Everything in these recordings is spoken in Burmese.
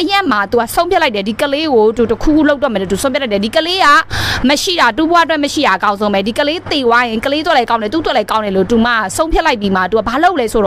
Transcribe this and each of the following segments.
ရက်မှာ तू ဆုံးဖြတ်လိုက်တယ်ဒီကလေးကို तू တခုလောက်တော့မယ် तू ဆုံးဖြတ်လိုက်တယ်ဒီကလေးကမရှိတာတူဘွားအတွက်မရှိတာအကောင်းဆုံးပဲဒီကလေးတေဝိုင်းရင်ကလေးတော့လည်းကောင်းတယ်သူ့အတွက်လည်းကောင်းတယ်လို့ तू မဆုံးဖြတ်လိုက်ပြီးမှ तू ဘာလုပ်လဲဆိုတော့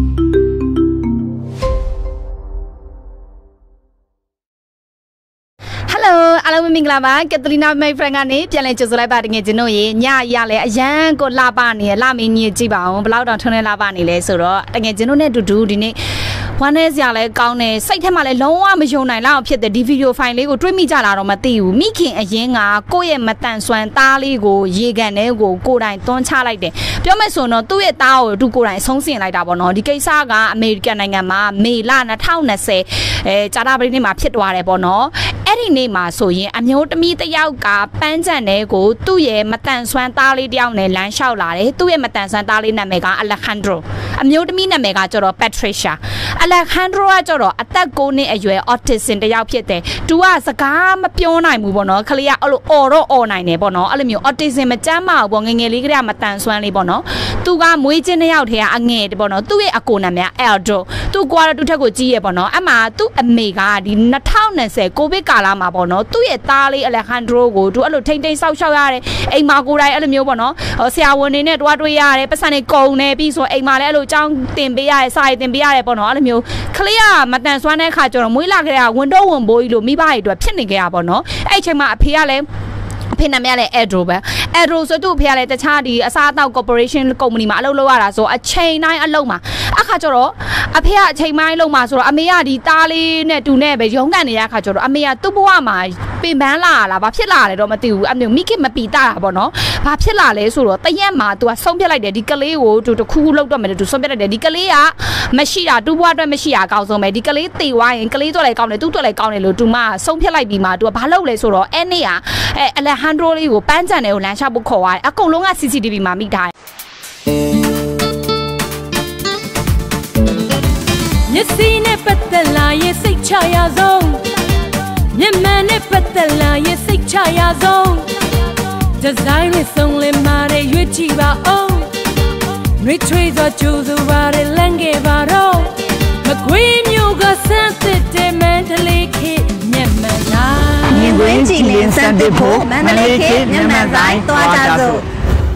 အားလုံးမင်္ဂလာပါကက်သလီနာမိတ်ဖရန်ကနေပြန်လည်ကြိုဆိုလိုက်ပါတကယ်ကျွန်တော်ရေညရလဲအရန်ကိုလှပနေလှမင်းကြီးကြည့်ပါအောင်ဘလောက်တော့ထွန်းနေလှပနေလဲဆိုတော့တကယ်ကျွန်တော်နဲ့တူတူဒီနေ့ဝမ်းနဲ့စရာလဲကောင်းတယ်စိတ်ထဲမှာလဲလုံးဝမယုံနိုင်လောက်ဖြစ်တဲ့ဒီဗီဒီယိုဖိုင်လေးကိုတွေးမိကြလာတော့မသိဘူးမိခင်အရင်ကကိုယ့်ရဲ့မတန်ဆွမ်းသားလေးကိုရေကန်ထဲကိုကိုယ်တိုင်သွန်းချလိုက်တယ်ပြောမယ်ဆိုတော့သူ့ရဲ့သားကိုသူကိုယ်တိုင်ဆုံးစင်လိုက်တာပေါ့နော်ဒီကိစ္စကအမေရိကန်နိုင်ငံမှာမေလ2020ဂျာတာပရိနေ့မှာဖြစ်သွားတယ်ပေါ့နော်အဲ့ဒီနေ့မှာဆိုရင်အမျိုးသမီးတစ်ယောက်ကပန်းချန်တဲ့ကိုသူ့ရဲ့မတန်ဆွမ်းသားလေးတစ်ယောက်နဲ့လမ်းလျှောက်လာတယ်သူ့ရဲ့မတန်ဆွမ်းသားလေးနာမည်ကအလက်ခန်ဒရိုအမျိုးသမီးနာမည်ကကျတော့ပက်ထရီရှာအလက်ခန်ဒရိုကကျတော့အသက်9နှစ်အရွယ်အော်တစ်ဆင်တစ်ယောက်ဖြစ်တယ်သူကစကားမပြောနိုင်ဘူးပေါ့နော်ခလေးကအဲ့လိုအော်တော့အော်နိုင်တယ်ပေါ့နော်အဲ့လိုမျိုးအော်တစ်ဆင်မကြမ်းမအောင်ပေါ့ငငယ်လေးကလေးကမတန်ဆွမ်းလေးပေါ့နော်သူကမွေးချင်းတစ်ယောက်ထဲကအငယ်ပေါ့နော်သူ့ရဲ့အကိုနာမည်အယ်ဒိုသူကွာတော့သူထက်ကိုကြီးရပေါ့နော်အမှသူ့အမေကဒီ2020ကိုဗစ်ကာလမှာပေါ့နော်သူ့ရဲ့သားလေးအလက်ခန်ဒရိုကိုသူအဲ့လိုထိမ့်ထိမ့်ဆောက်ရှောက်ရတယ်အိမ်မှာကိုယ်တိုင်အဲ့လိုမျိုးပေါ့နော်ဆရာဝန်တွေနဲ့တွားတွေ့ရတယ်ပတ်စံတွေကုန်နေပြီးဆိုအိမ်မှာလည်းအဲ့လိုကြောင်းတင်ပေးရတယ်စာရေးတင်ပေးရတယ်ပေါ့နော်အဲ့လိုမျိုးခလေးကမတန်ဆွမ်းတဲ့ခါကျတော့မွေးလာခဲ့တဲ့ဝန်တော့ဝန်ဘိုးကြီးလို့မိဘတွေအတွက်ဖြစ်နေကြရပေါ့နော်အဲ့အချိန်မှာအဖေကလည်းအဖေနာမည်လည်း Edro ပဲ Edro ဆိုသူ့အဖေကလည်းတခြားဒီအစားအသောက် corporation ကုမ္ပဏီမှာအလုပ်လုပ်ရတာဆိုအချိန်တိုင်းအလုပ်မှာအခါကျတော့အဖေကအချိန်တိုင်းလုပ်မှာဆိုတော့အမေကဒီသားလေးနဲ့တူနဲ့ပဲရုန်းကန်နေရအခါကျတော့အမေကသူ့ဘဝမှာပင်ပန်းလာလားဘာဖြစ်လာလဲတော့မသိဘူးအမျိုးမိခင်မပီတာတာပေါ့နော်ဘာဖြစ်လာလဲဆိုတော့တရက်မှာ तू ဆုံးဖြတ်လိုက်တယ်ဒီကလေးကို तू တခုလောက်တော့မယ် तू ဆုံးဖြတ်လိုက်တယ်ဒီကလေးကမရှိတာတူဘွားအတွက်မရှိတာအကောင်းဆုံးပဲဒီကလေးတေဝိုင်းရင်ကလေးတော့လည်းကောင်းတယ်သူ့အတွက်လည်းကောင်းတယ်လို့ तू မဆုံးဖြတ်လိုက်ပြီးမှ तू ဘာလုပ်လဲဆိုတော့အဲ့နေ့ကအလက်ဟန်ဒရိုလေးကိုပန်းချန်တယ်ကိုလမ်းလျှောက်ဖို့ခေါ်သွားတယ်အကုန်လုံးက CCTV မှာမိထားတယ်မျက်စိနဲ့ပတ်သက်လာရင်စိတ်ချရဆုံးမျက်မှန်နဲ့ပတ်သက်လာရင်စိတ်ချရဆုံးဒီဇိုင်းနဲ့စုံလင်မာတဲ့ရွေးကြည့်ပါအောင်နှွေးထွေးစွာကြိုးစားပါတဲ့လမ်းခဲ့ပါတော့မကွေးမျိုးကဆန်းသစ်တဲ့မန္တလေးခေတ်မျက်မှန်တိုင်းမြင်ကွင်းကြည်လင်စံသစ်ဖို့မန္တလေးခေတ်မျက်မှန်တိုင်းတွားကြစို့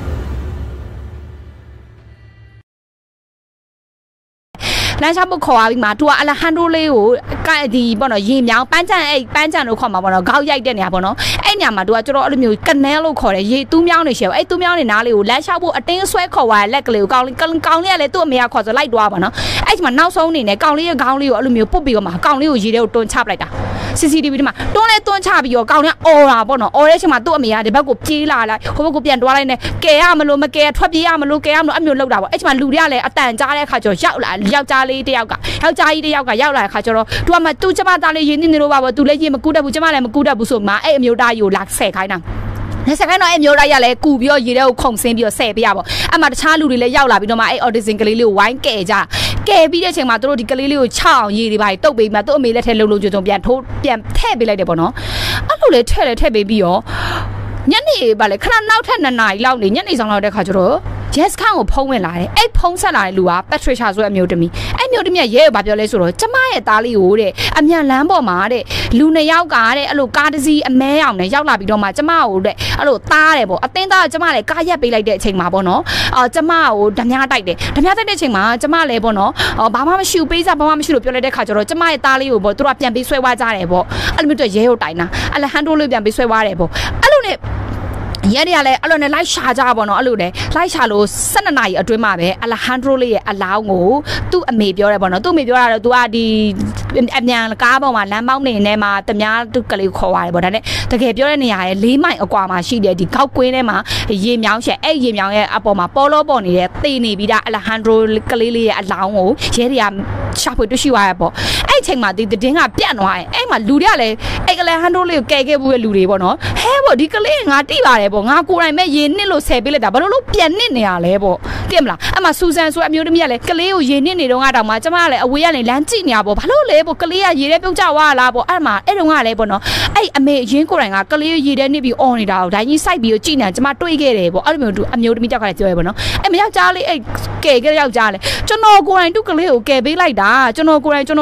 လမ်းလျှောက်ဖို့ခေါ်သွားပြီးမှ तू ကအလက်ဟန်ဒရိုလေးကိုဒီပေါ့နော်ရေမြောင်းပန်းချန်အဲ့ပန်းချန်လို့ခေါ်မှာပေါ့နော်ခေါက်ရိုက်တဲ့နေရာပေါ့နော်အဲ့နေရာမှာ तू ကကျတော့အဲ့လိုမျိုးကနေလို့ခေါ်တယ်ရေတူးမြောင်းနေရှယ်အဲ့တူးမြောင်းနေနားလေးကိုလမ်းလျှောက်ဖို့အတင်းဆွဲခေါ်သွားတဲ့လက်ကလေးကိုကောင်းလေးကလည်းသူ့အမေကခေါ်ဆိုလိုက်သွားပါနော်အဲ့ဒီမှာနောက်ဆုံးအနေနဲ့ကောင်လေးရဲ့ခေါင်းလေးကိုအဲ့လိုမျိုးပုတ်ပြီးတော့မှကောင်လေးကိုရေထဲကိုတွန်းချပလိုက်တာ CCTV ဒီမှာတွန်းလဲတွန်းချပြီးတော့ကောင်လေးအော်တာပေါ့နော်အော်တဲ့အချိန်မှာသူ့အမေကဒီဘက်ကိုပြေးလာလိုက်ဟိုဘက်ကိုပြန်တွားလိုက်နေကဲရမလို့မကဲထွက်ပြေးရမလို့ကဲရမလို့အမျိုးလောက်တာပေါ့အဲ့ဒီမှာလူတွေကလည်းအတန်ကြားတဲ့အခါကျတော့ရောက်လာယောက်ျားလေးတစ်ယောက်ကယောက်ျားကြီးတစ်ယောက်ကရောက်လာတဲ့အခါကျတော့သူကမှသူ့ကျမသားလေးရင်းနေလို့ပါပေါ့သူလည်းရေမကူးတတ်ဘူးကျမလည်းမကူးတတ်ဘူးဆိုမှအဲ့အမျိုးသားကြီးကိုလာဆဲခိုင်းတာလက်စကိုင်းတော့အဲ့မျိုးသားရလဲကူပြီးတော့ရေထဲကိုခုန်ဆင်းပြီးတော့ဆဲပေးရပေါ့အဲ့မှာတခြားလူတွေလည်းရောက်လာပြီးတော့မှအဲ့ audition ကလေးလေးကိုဝိုင်းကဲကြကဲပြီးတဲ့အချိန်မှာတို့ဒီကလေးလေးကိုချောင်းရေတွေပါတုတ်ပေးမှသူ့အမေလက်ထဲလှုပ်လှုပ်ကြုံကြုံပြန်ထိုးပြန်ထည့်ပေးလိုက်တယ်ပေါ့နော်အဲ့လိုလေထည့်ပေးပြီးတော့ညနေပါလေခဏနောက်ထပ်2 နာရီလောက်နေညနေဆောင်လောက်တဲ့ခါကျတော့ Yes ခန့်ကိုဖုံးဝင်လာတယ်အဲ့ဖုံးဆက်လာတဲ့လူက Patricia ဆိုတဲ့အမျိုးသမီးအဲ့မျိုးသမီးကရဲဘာပြောလဲဆိုတော့ကျမရဲ့သားလေးကိုတဲ့အမြန်လမ်းပေါ်မှာတဲ့လူ2ယောက်ကတဲ့အဲ့လိုကားတစ်စီးအမဲအောင်နဲ့ရောက်လာပြီးတော့မှကျမကိုတဲ့အဲ့လိုသားတယ်ပေါ့အတင်းသားကျမလည်းကားရက်ပေးလိုက်တဲ့အချိန်မှာပေါ့နော်ကျမကိုဓမြတိုက်တယ်ဓမြတိုက်တဲ့အချိန်မှာကျမလည်းပေါ့နော်ဘာမှမရှိဘူးပေးစားဘာမှမရှိလို့ပြောလိုက်တဲ့ခါကျတော့ကျမရဲ့သားလေးကိုပေါ့သူတို့ကပြန်ပေးဆွဲသွားကြတယ်ပေါ့အဲ့လိုမျိုးတော့ရဲကိုတိုင်တာအလက်ဟန်ဒရိုလေးပြန်ပေးဆွဲသွားတယ်ပေါ့အဲ့လိုနဲ့ရဲတွေကလည်းအဲ့လိုနဲ့လိုက်ရှာကြပါတော့အဲ့လိုနဲ့လိုက်ရှာလို့12 နာရီအတွင်းမှာပဲအလက်ဟန်ဒရိုလေးရဲ့အလောင်းကိုသူ့အမေပြောတယ်ပေါ့နော်သူ့အမေပြောတာတော့ तू ကဒီအမြန်ကားပေါ်မှာလမ်းပေါက်နေနေမှာတများသူ့ကလေးခေါ်သွားတယ်ပေါ့ဒါနဲ့တကယ်ပြောတဲ့နေရာရဲ့4 မိုင်အကွာမှာရှိတယ်ဒီကောက်ကွင်းထဲမှာရေမြောင်းရှက်အဲ့ရေမြောင်းရဲ့အပေါ်မှာပေါ်လောပေါ်နေတဲ့တေနေပြီးသားအလက်ဟန်ဒရိုကလေးလေးရဲ့အလောင်းကိုရဲတွေကရှာဖွေတွေ့ရှိသွားရပေါ့အဲ့အချိန်မှာဒီတင်းကပြန့်သွားတယ်အဲ့မှာလူတွေကလည်းအဲ့အလက်ဟန်ဒရိုလေးကိုကယ်ခဲ့ဖို့လူတွေပေါ့နော်ဟဲပေါ့ဒီကလေးငါတိပါတယ်ပေါ့ငါကိုယ်တိုင်ပဲရေနစ်လို့ဆယ်ပေးလိုက်တာဘာလို့ပြန်နစ်နေရလဲပေါ့သိမလားအဲ့မှာဆူဆန်ဆိုအမျိုးသမီးကလည်းကလေးကိုရေနစ်နေတော့ငါတောင်မှကျမကလည်းအဝေးကနေလမ်းကြည့်နေရပေါ့ဘာလို့လဲပေါ့ကလေးကရေထဲပြုတ်ကျသွားလားပေါ့အဲ့မှာအဲ့တုန်းကလည်းပေါ့နော်အဲ့အမေရင်းကိုယ်တိုင်ကကလေးရေထဲနစ်ပြီးအော်နေတာကိုဒိုင်းကြီးစိုက်ပြီးကြည့်နေကျမတွေးခဲ့တယ်ပေါ့အဲ့လိုမျိုးအမျိုးသမီးတောက်ကလည်းပြောရပေါ့နော်အဲ့မယောက်ျားလေးအဲ့ကဲယောက်ျားလေးကျွန်တော်ကိုယ်တိုင်သူ့ကလေးကိုကယ်ပေးလိုက်တာကျွန်တော်ကိုယ်တိုင်ကျွန်တော်တို့အမ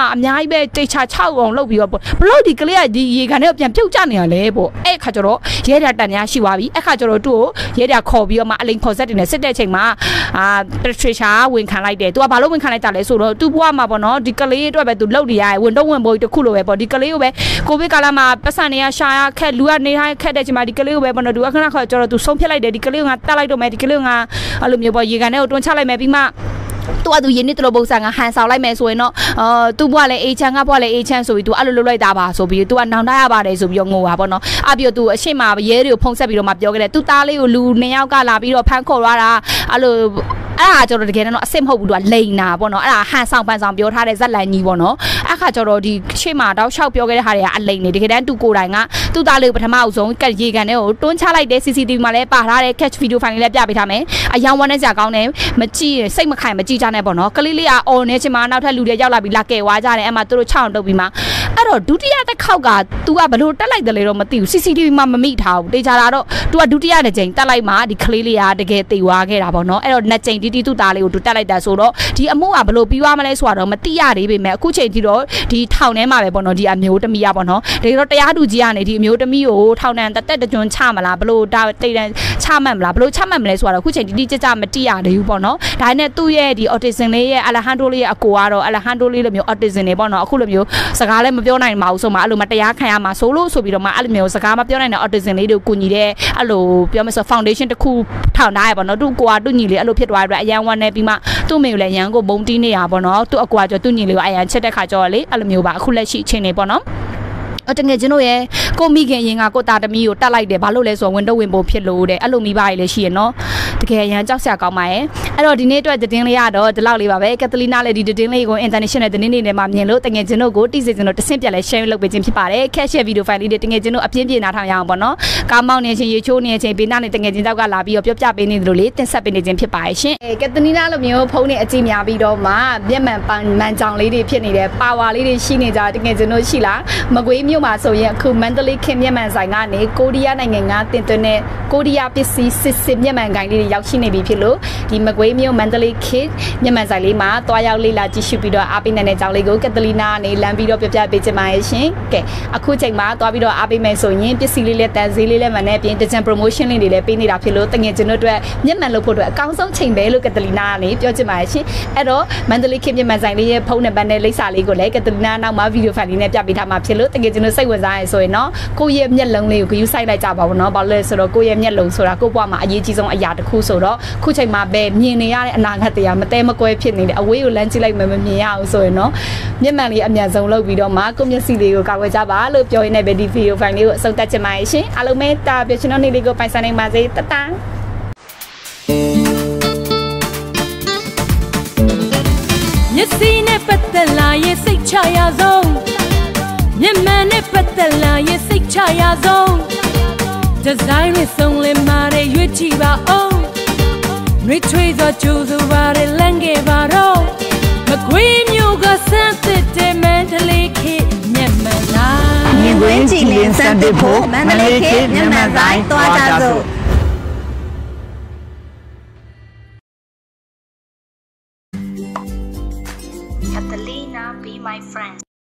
အများကြီးပဲတေချာ6အောင်လုပ်ပြီးတော့ဘလို့ဒီကလေးကဒီရေကန်နဲ့ပြန်ပြုတ်ကျနေရလဲပေါ့အဲ့ခါကျတော့ရဲတာတန်များရှိသွားပြီအဲ့ခါကျတော့သူ့ကိုရဲတာခေါ်ပြီးတော့မှအလိန်ခေါ်ဆက်တင်နေစစ်တဲ့ချိန်မှာPatricia ဝင်ခံလိုက်တယ်သူကဘာလို့ဝင်ခံလိုက်တာလဲဆိုတော့သူ့ဘဝမှာပေါ့နော်ဒီကလေးအတွက်ပဲသူလှုပ်နေရတယ်ဝင်တော့ဝင်ပေါ်တစ်ခုလိုပဲပေါ့ဒီကလေးကိုပဲကိုဗစ်ကာလမှာပတ်စံနေရရှာရခက်လူကနေထားခက်တဲ့ချိန်မှာဒီကလေးကိုပဲပေါ့နော်သူအခဏခါကျတော့သူဆုံးဖြတ်လိုက်တယ်ဒီကလေးကငါတက်လိုက်တော့မယ်ဒီကလေးကငါအဲ့လိုမျိုးပေါ့ရေကန်ထဲကိုတွန်းချလိုက်မယ်ပြီးမှตัวดูยินนี่ตัวบุษงาหันสาวไล่แม่สวยเนาะตัวบัวเลยเอชังก็บัวเลยเอชังสวยตัวอะไรลุยตาบ่าสวยตัวน้องได้บ่าเลยสวยงงว่ะปะเนาะอาบิโอตัวเช่นมาเยอะเดี๋ยวพงเสร็จไปเรามาเปียวกันเลยตัวตาเลยลูเนี่ยก็ลาบิโอพังโคราละอะไรจอดเกนเนาะเส้นหัวดูเลยนะปะเนาะหันสาวปันสาวเปียวท่าได้จัดแรงนี่ปะเนาะจอดดีเช่นมาดาวเช่าเปียวกันได้ท่าได้อะไรเนี่ยเด็กแดนตัวโกได้งะตัวตาเลยปฐมอุศงกันยีกันเนี่ยต้นชาไล่เดซีซีทีมาเลยป่าท่าได้แคชวิดีโอฟังนี่แหละพี่ไปทำไหมยังวันนั้นจากเขาเนี่ยมาจี้ใส่มาไข่มาจี้จานเนี่ยปะเนาะก็เลยโอเนี่ยใช่ไหมน้าถ้าลูเดียยาวลาบิลาเกว่าจานเนี่ยมาตัวช่างตัวบีมาดูที่จะเข้ากับตัวบรรลุตั้งไล่เดลเลยเรามาติวซีซีทีมาไม่เท่าเดี๋ยวจะแล้วตัวดูที่จะเจงตั้งไล่มาดิคลีเลียเด็กติวาแค่เราปะเนาะนัดเจงที่ตัวตาเลยดูตั้งไล่แต่ส่วนที่อมูบรรลุปีว่ามาเลยส่วนเรามาตียาดีไปแม้คู่เชนที่เราที่เท่านี้มาแบบปะเนาะที่อเมริกามีอะปะเนาะเดี๋ยวเราแต่ยาดูจีอันเนี่ยที่อเมริกามีโอ้เท่านั้นแต่จนชามาละบรรลุดาวตีนั้นชามันละบรรลุชามันเลยส่วนเราคู่เชนที่จะมาตียาดีอยู่ปะเนาะได้เนี่ยตู้เย่ที่ออทิสเนี่ยอะไรฮันโดเลยกูว่าเราอะไรฮันโดเลยเรามีออทิสเนี่ยปะเนาะคู่เรามีสกาเลยมาเปียวไหนมาอุศมาอะไรมาแต่ยาขยามาโซโล่สุบิเรามาอะไรมีสกามาเปียวไหนเนี่ยออทิสเนี่ยเดี๋ยวกูนี่เด้อะไรเปียวมาสฟาวเดชั่นตะคู่เท่าได้ปะเนาะดูกูว่าดูนี่เลยอะไรเพียรวายแบบยังวันเนี่ยปีมาตู้เมลเลยยังก็บ่งตีเนี่ยปะเนาะตัวกูว่าจะตู้นี่เลยไอ้ยังเช็ดได้ขาจอเลยอะไรมีแบบคู่เล่ชิเชนเนี่ยปะเนาะจังเกจิโน่เย่ก็มีแค่ยังก็ตาตะมีอยู่ตาไล่เดี๋ยวบาลูเลยส่วนวินโดว์วินโบเพียรรู้เด้อารมณ์มีใบเลยเชียนเนาะแต่แค่ยังเจ้าเสียเก่าไหมดีนี้ตัวจะดิ้งเลยดอจะเล่าเลยว่าแคทลีน่าเลยดีดิ้งเลยก็อินเตอร์เนชั่นแนลดิ้งเนี่ยมาเมียนรู้แต่เกจิโน่ก็ที่เซจิโน่จะเส้นเปลี่ยนเลยแชร์ลงไปจิ้มที่ป่าเลยแค่แชร์วิดีโอไฟล์นี้เด็กเกจิโน่อัพเย็นๆนะทางยาวปะเนาะการมองเนี่ยเช่นยูทูบเนี่ยเช่นปีหน้าเนี่ยแต่เกจิโน่ก็ลาบิโอเปียบจับเป็นนี่ดูเลยแต่สับเป็นจิ้มที่ป่าเช่นแคทลีน่าเรามีพวกเนี่ยจิ้มยาบิโดมาเบี้ยมันปันมันจังเลยดิเพี้ยนนี่เด้ปาวาเลยดิชีนี่จ้าแต่เกจิโน่ชีละมากุยมิวมาโซยคือมันตะลิเข้มเนี่ยมันใส่งานนี่โคดิอาในงานติดตัวเนี่ยโคดิอาพิซีซิเนี่ยมันกันดิยาวชีนี่บีพิโลดีมากุยมิวมันตะลิคิดเนี่ยมันใส่เลยมาตัวยาวเลยละจิชิบิโดอาปินเนี่ยจังเลยก็แคทลีน่าเนี่ยลัมบิโดเปียบจับเป็นจิ้มมาเช่นแกคู่ใจมาตัวบิโดอาปินไม่โซยพิซีเลยแต่ซีเลยมันเนี่ยเป็นดิจิทัลโปรโมชั่นเลยเลยเป็นนี่รับพิโลแต่เงี้ยจนด้วยเนี่ยมันลูกพูดด้วยก้าวส่งเชิงเบลลูกแคทลีน่าเนี่ยเปียบจิ้มมาเช่นมันตะลิคิดเนี่ยมันใส่เลยพงเนี่ยบันเนี่ยเลยสาลีก็เลยแคทลีน่าเอามาวิดีโอฟังเนี่ยจับไปทำมาพิโลแต่เงี้ยจนด้วยใส่หัวใจโซยเนาะกูเยี่ยมเนี่ยลงเลยกูอยู่ใส่ได้จับเอาเนาะบอลเลยสุดกูเยี่ยมเนี่ยลงสุดกูว่ามาอายุจีจงอาญาตะคู่สุดคู่ใจมาแบบมีเนี่ยนางหัตยามาเต้มากูเพี้ยนนี่เอาไว้อยู่เล่นจีไรมันมีเอาโซยเนาะเนี่ยมันเลยอันยาจงเลิกวิดีโอมากูมีสิ่งเดียวกับกูจับว่าเลิกจอยในแบบวิดีโอฟังนี้ส่งแต่จะมาใช่อารมณ์เมตตาเปียชนนี่เลยกูไปแสดงมาสิตาမျက်စိနဲ့ပတ်သက်လာရဲ့စိတ်ချရဆုံးမျက်မှန်နဲ့ပတ်သက်လာရဲ့စိတ်ချရဆုံးဒီဇိုင်းနဲ့စုံလင်မာတဲ့ရွေးကြည့်ပါအောင်နှွေးထွေးသောကြိုးစိုးပါတဲ့လမ်းခဲ့ပါတော့မကွေးမျိုးကစမ်းသစ်တဲ့မန္တလေးခေတ်မျက်မှန်သာမြင်ကွင်းကြည်လင်စမ်းသစ်ဖို့မန္တလေးခေတ်မျက်မှန်ဆိုင်တွားကြစို့